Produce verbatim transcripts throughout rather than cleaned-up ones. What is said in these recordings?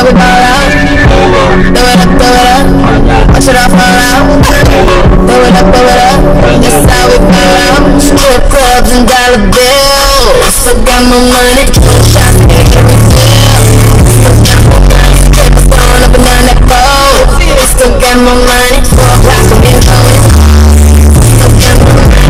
we ball out. Throw it up, throw it up. Watch it all fall out. Throw it up, throw it up. That's how we ball out. Strip clubs and dollar bills. Still got my money. Shots in every field. Still got my money. Papers going up and down that pole. Still got my money. Four blocks from me going. Still got my money.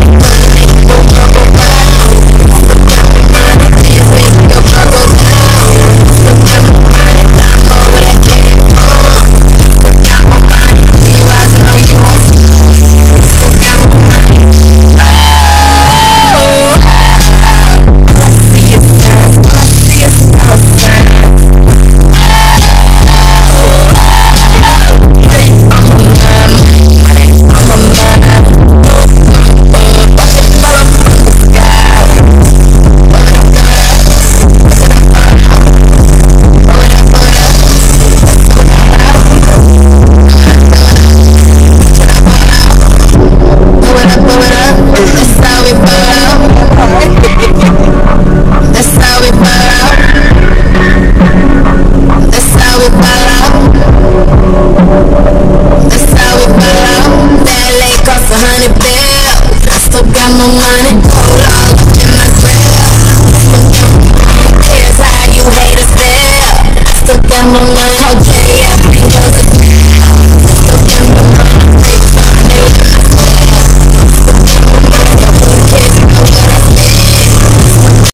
My money, hold all up in my grill. Here's how you haters feel. Still got my money, oh yeah.